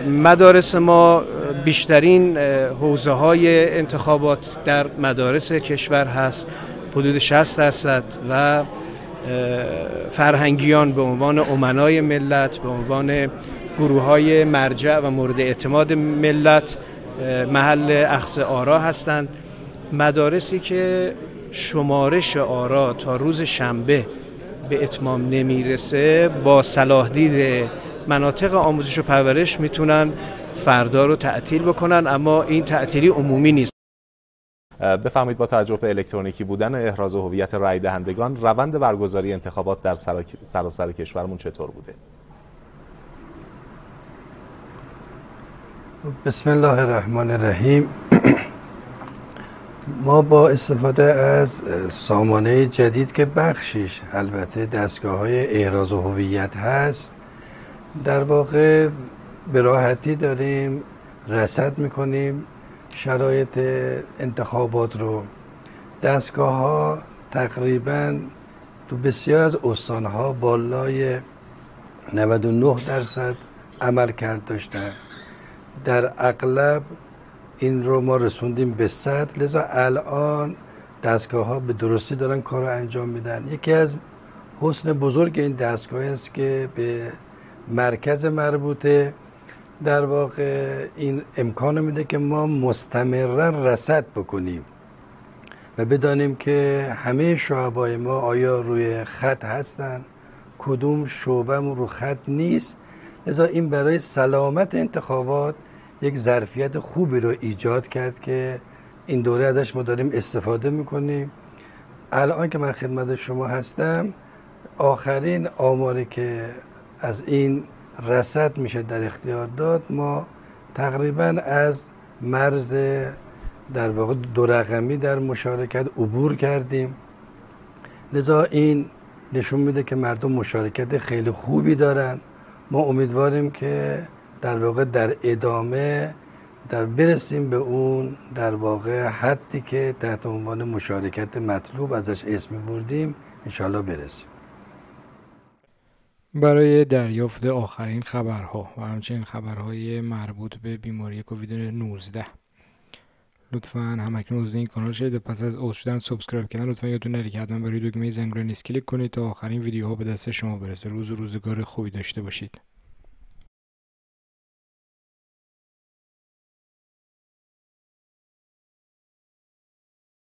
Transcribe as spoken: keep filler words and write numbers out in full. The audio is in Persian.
مدارس ما بیشترین حوزه های انتخابات در مدارس کشور هست، حدود شصت درصد، و فرهنگیان به عنوان امنای ملت، به عنوان گروه های مرجع و مورد اعتماد ملت محل اخذ آرا هستند. مدارسی که شمارش آرا تا روز شنبه به اتمام نمیرسه با صلاح دید مناطق آموزش و پرورش میتونن فردا رو تعطیل بکنن، اما این تعطیلی عمومی نیست. بفرمایید با توجه به الکترونیکی بودن احراز هویت رای دهندگان، روند برگزاری انتخابات در سراسر کشورمون چطور بوده؟ بسم الله الرحمن الرحیم. ما با استفاده از سامانه جدید که بخشیش البته دستگاه‌های احراز هویت هست، در واقع به راحتی داریم رصد میکنیم شرایط انتخابات رو. دستگاه‌ها تقریباً تو بسیار از استان‌ها بالای نود و نه درصد عملکرد داشتن. در اغلب این رو ما رسوندیم به صد، لذا الان دستگاه ها به درستی دارن کار رو انجام میدن. یکی از حسن بزرگ این دستگاه است که به مرکز مربوطه در واقع این امکان میده که ما مستمرا رصد بکنیم و بدانیم که همه شعبای ما آیا روی خط هستن، کدوم شعبه‌مون رو خط نیست. لذا این برای سلامت انتخابات یک ظرفیت خوبی رو ایجاد کرد که این دوره ازش ما داریم استفاده میکنیم. الان که من خدمت شما هستم، آخرین آماری که از این رصد میشه در اختیار داد، ما تقریبا از مرز در واقع دو رقمی در مشارکت عبور کردیم. لذا این نشون میده که مردم مشارکت خیلی خوبی دارن. ما امیدواریم که در واقع در ادامه در برسیم به اون در واقع حدی که تحت عنوان مشارکت مطلوب ازش اسم بردیم انشالله برسیم. برای دریافت آخرین خبرها و همچنین خبرهای مربوط به بیماری کووید نوزده لطفاً همکنون عضو این کانال شید و پس از عضو شدن سابسکرایب کردن لطفاً یادتون نره که حتما برای دکمه زنگوله نیز کلیک کنید تا آخرین ویدیوها به دست شما برسه. روز و روزگار خوبی داشته باشید.